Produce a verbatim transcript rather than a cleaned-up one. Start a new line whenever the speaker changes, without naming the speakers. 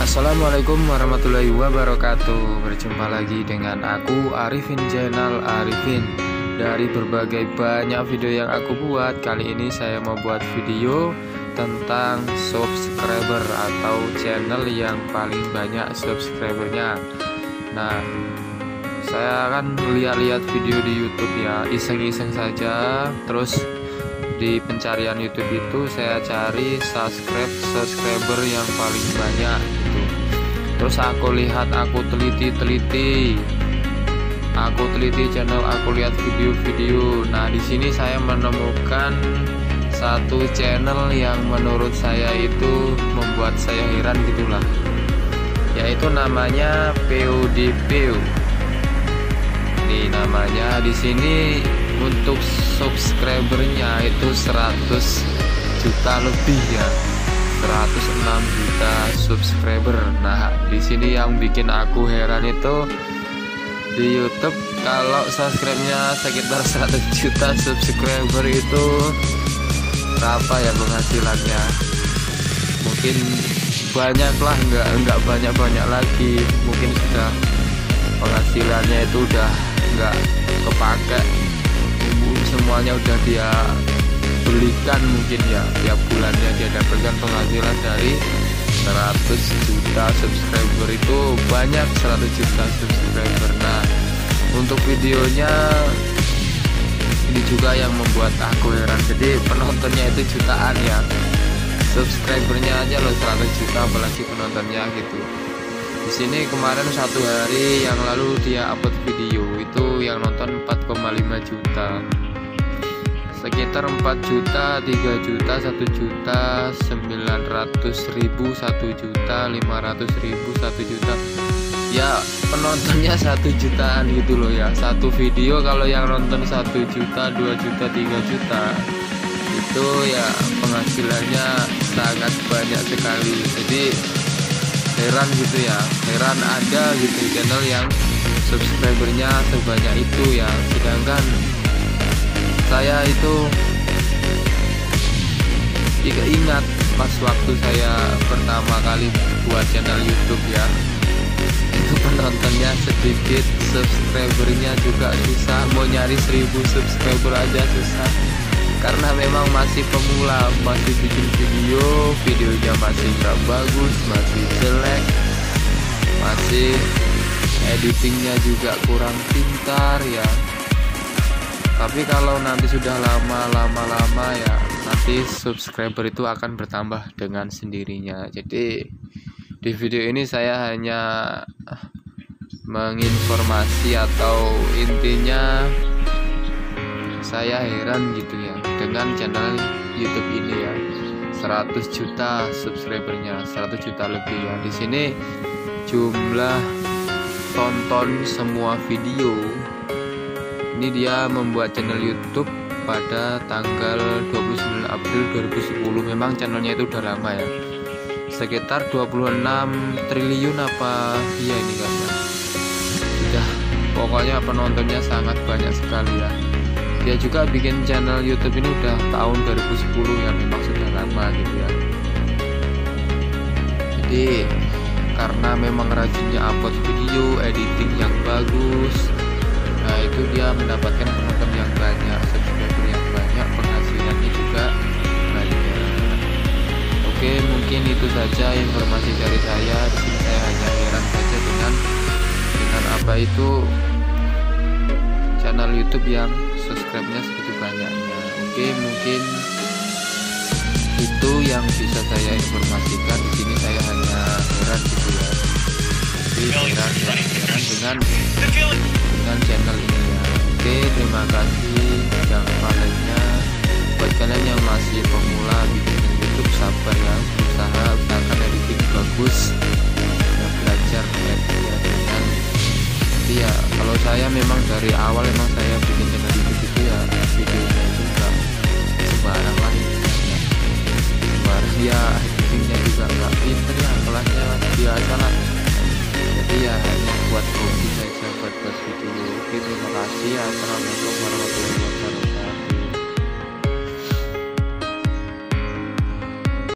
Assalamualaikum warahmatullahi wabarakatuh. Berjumpa lagi dengan aku Arifin, channel Arifin. Dari berbagai banyak video yang aku buat, kali ini saya mau buat video tentang subscriber atau channel yang paling banyak subscribernya. Nah, saya akan lihat-lihat video di YouTube ya, iseng-iseng saja. Terus di pencarian YouTube itu saya cari subscribe subscriber yang paling banyak gitu. Terus aku lihat, aku teliti-teliti, aku teliti channel, aku lihat video-video. Nah, di sini saya menemukan satu channel yang menurut saya itu membuat saya heran gitulah, yaitu namanya PewDiePie. Ini namanya di sini. Untuk subscribernya itu seratus juta lebih ya, seratus enam juta subscriber. Nah, di sini yang bikin aku heran itu di YouTube kalau subscribe-nya sekitar seratus juta subscriber itu berapa ya penghasilannya? Mungkin banyak lah, enggak enggak banyak-banyak lagi. Mungkin sudah penghasilannya itu udah enggak kepake, semuanya udah dia belikan mungkin ya. Tiap bulannya dia dapatkan penghasilan dari seratus juta subscriber, itu banyak seratus juta subscriber. Nah, untuk videonya ini juga yang membuat aku heran. Jadi penontonnya itu jutaan ya, subscribernya aja loh seratus juta, apalagi penontonnya gitu. Di sini kemarin satu hari yang lalu dia upload video itu yang nonton empat koma lima juta, sekitar empat juta, tiga juta, satu juta, sembilan ratus ribu, satu juta, lima ratus ribu, satu juta. Ya, penontonnya satu jutaan gitu loh ya. Satu video kalau yang nonton satu juta, dua juta, tiga juta, itu ya penghasilannya sangat banyak sekali. Jadi heran gitu ya, heran ada gitu channel yang subscribernya sebanyak itu ya. Sedangkan saya itu juga ingat pas waktu saya pertama kali buat channel YouTube ya, itu penontonnya sedikit, subscribernya juga susah. Mau nyari seribu subscriber aja susah, karena memang masih pemula, masih bikin video, videonya masih gak bagus, masih jelek, masih editingnya juga kurang pintar ya. Tapi kalau nanti sudah lama-lama-lama ya, nanti subscriber itu akan bertambah dengan sendirinya. Jadi di video ini saya hanya menginformasi, atau intinya saya heran gitu ya dengan channel YouTube ini ya, seratus juta subscribernya, seratus juta lebih ya. Di sini jumlah tonton semua video. Ini dia membuat channel YouTube pada tanggal dua puluh sembilan April dua ribu sepuluh. Memang channelnya itu udah lama ya, sekitar dua puluh enam triliun apa iya ini kan ya. Sudah, pokoknya penontonnya sangat banyak sekali ya. Dia juga bikin channel YouTube ini udah tahun dua ribu sepuluh ya, memang sudah lama gitu ya. Jadi karena memang rajinnya upload video, editing yang bagus, nah itu dia mendapatkan penonton yang banyak, subscriber yang banyak, penghasilannya juga banyak. Oke, mungkin itu saja informasi dari saya. Di sini saya hanya heran saja dengan dengan apa itu channel YouTube yang subscribe-nya segitu banyaknya. Oke, mungkin itu yang bisa saya informasikan. Di sini saya hanya heran gitu ya. Jadi heran, heran dengan dengan channel ini ya. Oke, terima kasih. Jangan lupa like-nya. Buat kalian yang masih pemula bikin YouTube, sabar ya, usaha usahakan editing bagus ya, belajar edit ya dengan ya. Kalau saya memang dari awal memang saya bikin channel YouTube itu ya, videonya itu enggak sembarang lah ya, sembarang ya, editingnya juga enggak pinter ya, kelasnya biasa lah. Jadi ya hanya buat hobi saja, buat buat video. Oke, terima kasih. Assalamualaikum warahmatullahi wabarakatuh.